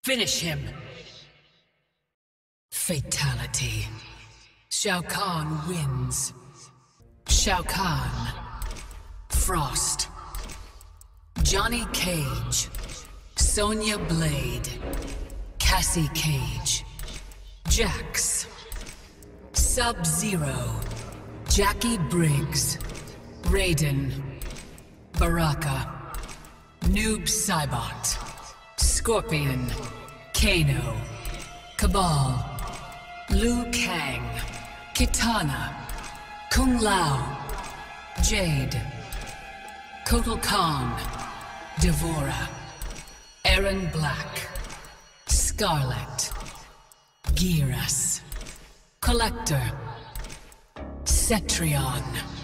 Finish him. Fatality. Shao Kahn wins. Shao Kahn. Frost. Johnny Cage. Sonya Blade. Cassie Cage. Jax. Sub-Zero. Jackie Briggs. Raiden. Baraka. Noob Saibot. Scorpion. Kano. Cabal. Liu Kang. Kitana. Kung Lao. Jade. Kotal Khan. Devora. Aaron Black. Scarlet. Geras. Collector. Cetrion.